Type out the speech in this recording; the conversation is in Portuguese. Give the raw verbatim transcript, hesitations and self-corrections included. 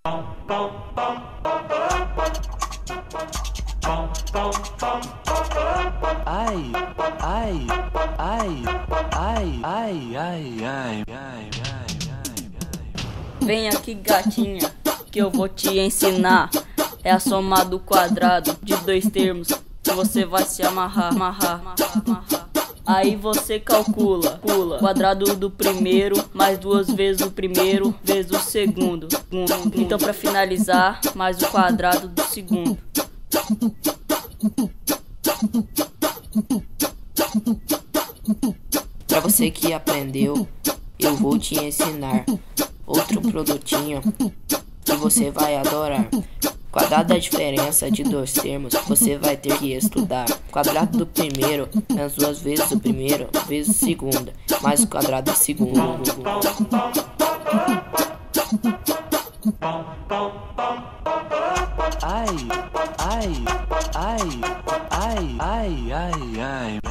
Ai, ai, ai, ai, ai, ai, ai, ai, ai. Vem aqui, gatinha, que eu vou te ensinar. É a soma do quadrado de dois termos que você vai se amarrar, amarrar, amarrar, amarrar. Aí você calcula, calcula quadrado do primeiro mais duas vezes o primeiro vezes o segundo. Então pra finalizar, mais o quadrado do segundo. Pra você que aprendeu, eu vou te ensinar outro produtinho que você vai adorar. Quadrado da diferença de dois termos, você vai ter que estudar. Quadrado do primeiro, menos duas vezes o primeiro, vezes o segundo, mais o quadrado do segundo. Ai, ai, ai, ai, ai, ai, ai.